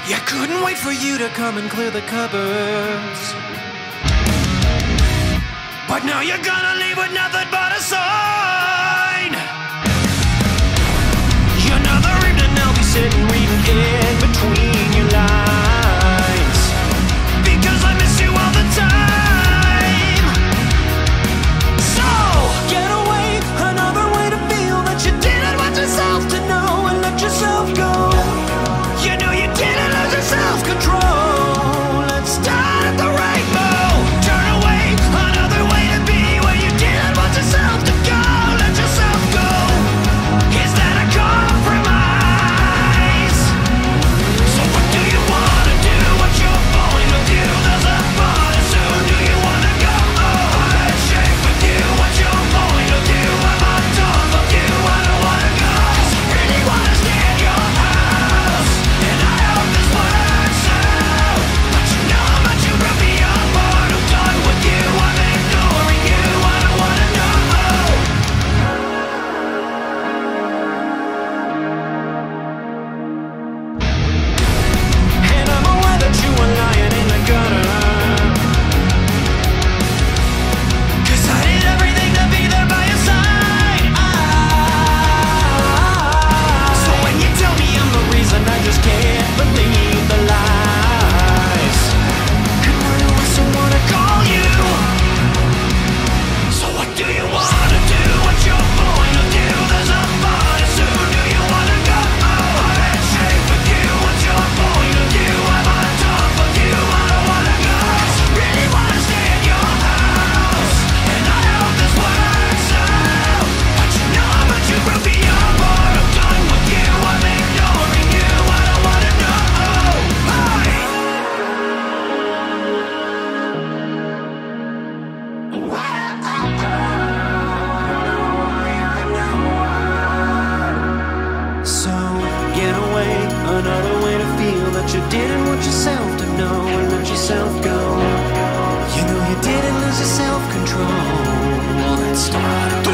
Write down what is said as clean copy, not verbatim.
Yeah, couldn't wait for you to come and clear the cupboards. But now you're gonna leave with nothing but a sign. Another evening I'll be sitting reading in between your lines, because I miss you all the time. So, get away, another way to feel that you didn't want yourself to know and let yourself go. You know you didn't lose your self-control. Let's start at the rainbow. Turn away, another way to be where you didn't want yourself to go. Let yourself go. Is that a compromise? So what do you wanna do? What's your point of view? There's a party soon. Do you wanna go? Oh, handshake with you. What's your point of view? I'm on top of you. I don't wanna go. 'Cause I really wanna stay at your house, and I hope this works out. But you know how much you broke me apart. I'm done with you. I'm ignoring you. I don't wanna know. And I'm aware that you were lying in the gutter, 'cause I did everything to be there by your side. So when you tell me I'm the reason, I just can't believe the lies. And why do I so wanna call you? So what do you wanna do? What's your point of view? There's a party soon. Do you wanna go? Oh, handshake with you. What's your point of view? I'm on top of you. I don't wanna go. 'Cause I really wanna stay at your house, and I hope this works out. But you know how much you broke me apart. I'm done with you. I'm ignoring you. I don't wanna know. So get away, another way to feel that you didn't want yourself to know and let yourself go. You know you didn't lose your self-control. Let's start